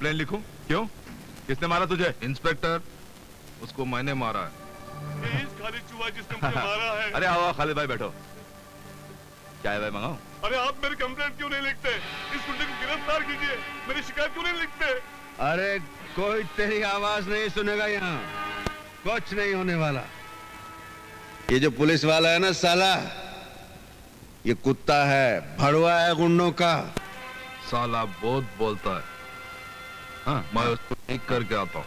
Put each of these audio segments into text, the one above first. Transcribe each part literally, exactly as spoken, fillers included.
Complain लिखूं? क्यों? किसने मारा तुझे? इंस्पेक्टर, उसको मैंने मारा है। खालिद चूहा जिसने मुझे मारा है। अरे आओ खालिद भाई बैठो। क्या है भाई मंगाओ? अरे आप मेरी कंप्लेंट क्यों नहीं लिखते? इस गुंडे को गिरफ्तार कीजिए। मेरी शिकायत क्यों नहीं लिखते? अरे कोई तेरी आवाज नहीं सुनेगा यहाँ। कुछ नहीं होने वाला। ये जो पुलिस वाला है ना साला, ये कुत्ता है, भड़वा है गुंडों का। साला बहुत बोलता है। हाँ, मैं उसको ठीक करके आता हूँ।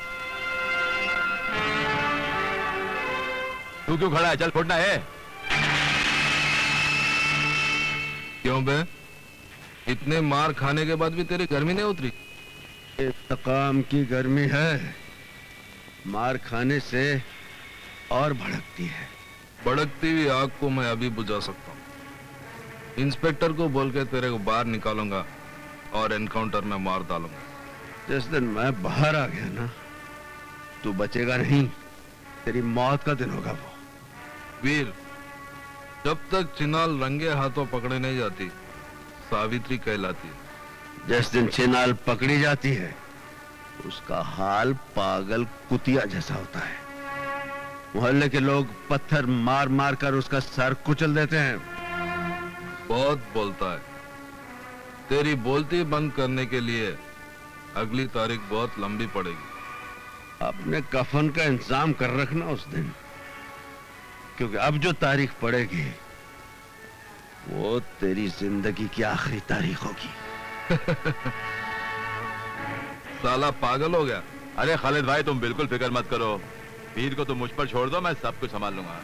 तू क्यों खड़ा है? चल फोड़ना है। क्यों बे? इतने मार खाने के बाद भी तेरी गर्मी नहीं उतरी? इंतकाम की गर्मी है, मार खाने से और भड़कती है। भड़कती हुई आग को मैं अभी बुझा सकता हूँ। इंस्पेक्टर को बोल के तेरे को बाहर निकालूंगा और एनकाउंटर में मार डालूंगा। जिस दिन मैं बाहर आ गया ना, तू बचेगा नहीं। तेरी मौत का दिन होगा वो। वीर, जब तक चिनाल रंगे हाथों पकड़े नहीं जाती, सावित्री कहलाती है। जिस दिन चिनाल पकड़ी जाती है, उसका हाल पागल कुतिया जैसा होता है। मोहल्ले के लोग पत्थर मार मार कर उसका सर कुचल देते हैं। बहुत बोलता है। तेरी बोलती बंद करने के लिए अगली तारीख बहुत लंबी पड़ेगी। अपने कफन का इंतजाम कर रखना उस दिन, क्योंकि अब जो तारीख पड़ेगी वो तेरी जिंदगी की आखिरी तारीख होगी। साला पागल हो गया। अरे खालिद भाई तुम बिल्कुल फिक्र मत करो। वीर को तुम मुझ पर छोड़ दो, मैं सब कुछ संभाल लूंगा।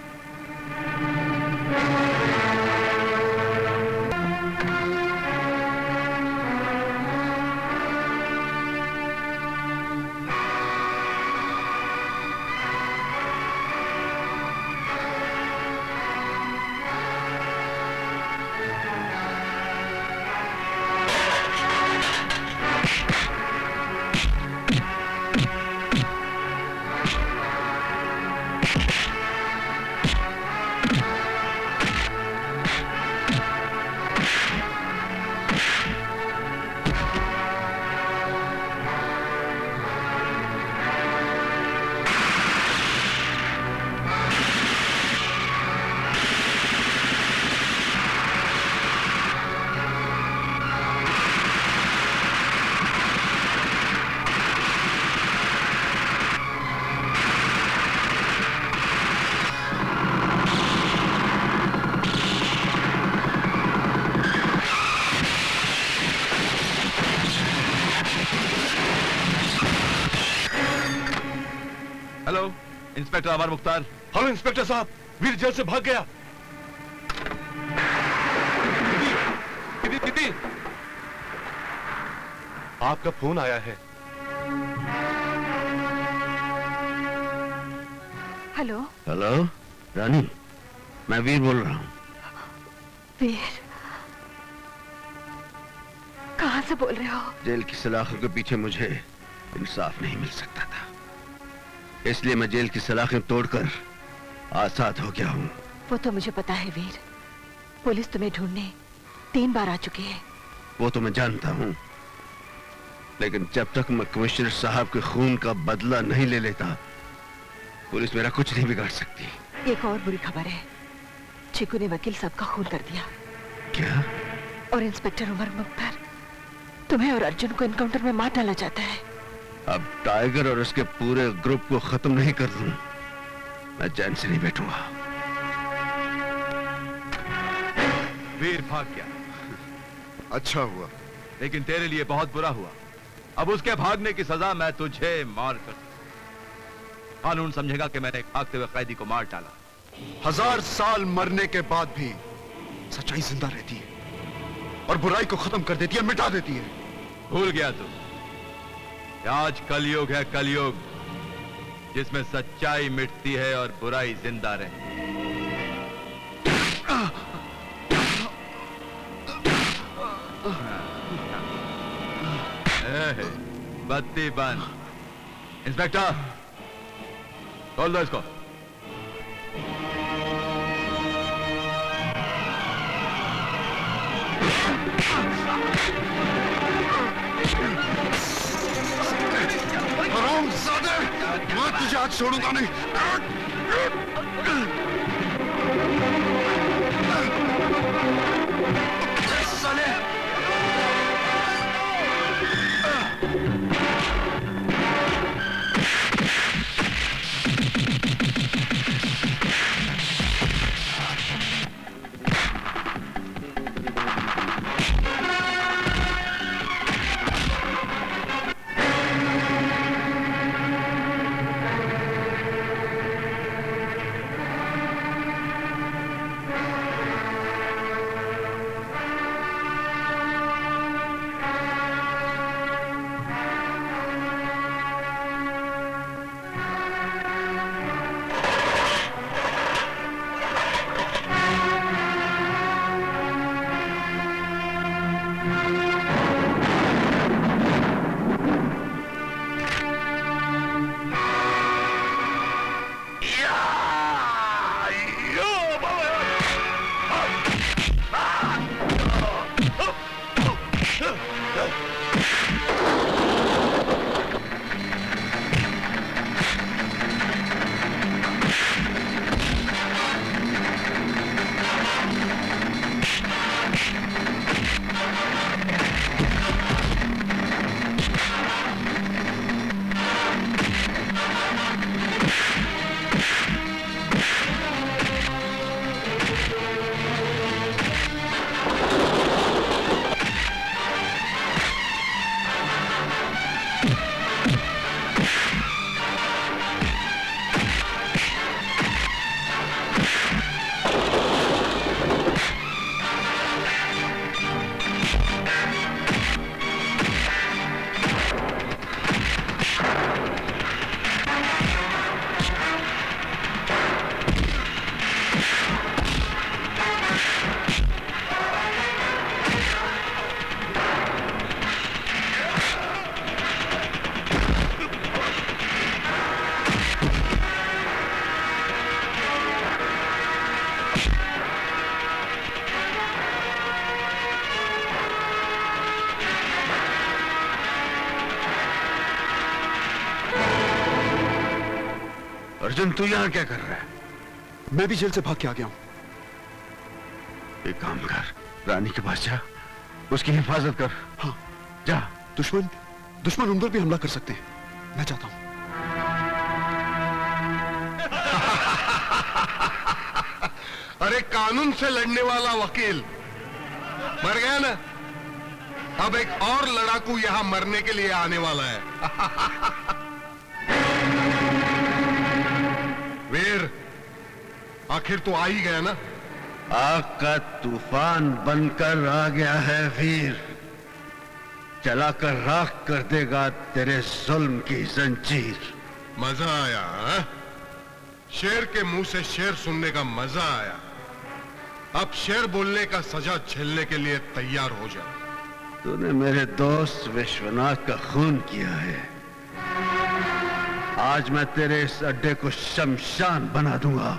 Inspector Amar Mukhtar. Hello inspector साहब, वीर जेल से भाग गया। दीदी, दीदी, आपका फोन आया है। हेलो हेलो रानी, मैं वीर बोल रहा हूँ। वीर, कहाँ से बोल रहे हो? जेल की सलाखों के पीछे मुझे इंसाफ नहीं मिल सकता था, इसलिए मैं जेल की सलाखें तोड़कर आजाद हो गया हूँ। वो तो मुझे पता है वीर, पुलिस तुम्हें ढूंढने तीन बार आ चुकी है। वो तो मैं जानता हूँ, लेकिन जब तक मैं कमिश्नर साहब के खून का बदला नहीं ले लेता, पुलिस मेरा कुछ नहीं बिगाड़ सकती। एक और बुरी खबर है, चीकू ने वकील साहब का खून कर दिया। क्या? और इंस्पेक्टर उमर मुख्तार, तुम्हें और अर्जुन को एनकाउंटर में मार डाला जाता है। अब टाइगर और उसके पूरे ग्रुप को खत्म नहीं कर दूं, मैं चैन से नहीं बैठूंगा। वीर भाग गया। अच्छा हुआ, लेकिन तेरे लिए बहुत बुरा हुआ। अब उसके भागने की सजा मैं तुझे मार कर, कानून समझेगा कि मैंने एक भागते हुए कैदी को मार डाला। हजार साल मरने के बाद भी सच्चाई जिंदा रहती है और बुराई को खत्म कर देती है, मिटा देती है। भूल गया तू, आज कलयुग है, कलयुग जिसमें सच्चाई मिटती है और बुराई जिंदा रहती है। बत्ती बंद। इंस्पेक्टर, खोल दो इसको। मैं तुझे आज छोड़ूंगा नहीं। साले! अर्जुन, तू यहां क्या कर रहा है? मैं भी जेल से भाग के आ गया हूं। एक काम कर, रानी के पास जा, उसकी हिफाजत कर। हाँ, जा। दुश्मन दुश्मन उन पर भी हमला कर सकते हैं। मैं चाहता हूं। अरे कानून से लड़ने वाला वकील मर गया ना, अब एक और लड़ाकू यहां मरने के लिए आने वाला है। वीर, आखिर तो आ ही गया ना। आग का तूफान बनकर आ गया है वीर, चलाकर राख कर देगा तेरे जुल्म की जंजीर। मजा आया हा? शेर के मुंह से शेर सुनने का मजा आया। अब शेर बोलने का सजा झेलने के लिए तैयार हो जा। तूने मेरे दोस्त विश्वनाथ का खून किया है, आज मैं तेरे इस अड्डे को शमशान बना दूंगा।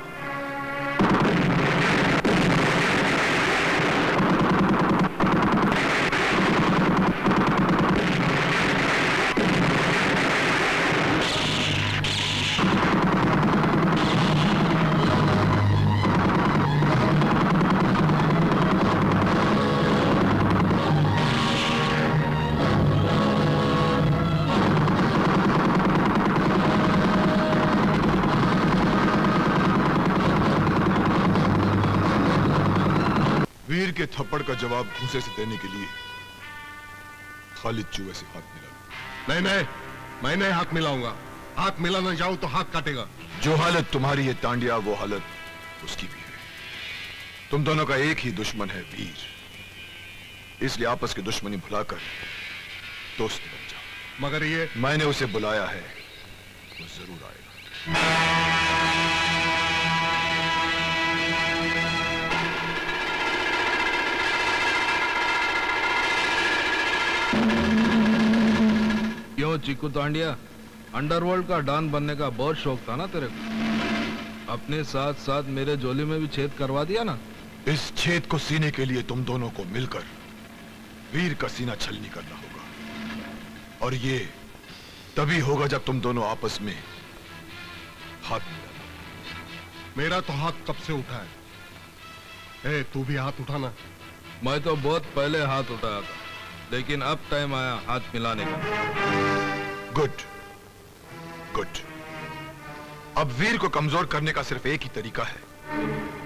वीर के थप्पड़ का जवाब घूंसे से देने के लिए खालिद चूहे से हाथ मिला। नहीं नहीं, मैं नहीं हाथ मिलाऊंगा। हाथ मिलाना जाऊं तो हाथ काटेगा। जो हालत तुम्हारी है तांडिया, वो हालत उसकी भी है। तुम दोनों का एक ही दुश्मन है वीर, इसलिए आपस की दुश्मनी भुलाकर दोस्त बन जाओ। मगर ये मैंने उसे बुलाया है, वो जरूर आएगा। क्यों चिकू तांडिया, अंडरवर्ल्ड का डॉन बनने का बहुत शौक था ना तेरे को? अपने साथ साथ मेरे झोली में भी छेद करवा दिया ना। इस छेद को सीने के लिए तुम दोनों को मिलकर वीर का सीना छलनी करना होगा, और ये तभी होगा जब तुम दोनों आपस में हाथ मिलाना। मेरा तो हाथ कब से उठा है। ए, तू भी हाथ उठाना। मैं तो बहुत पहले हाथ उठाया था, लेकिन अब टाइम आया हाथ मिलाने का। Good good. अब वीर को कमजोर करने का सिर्फ एक ही तरीका है,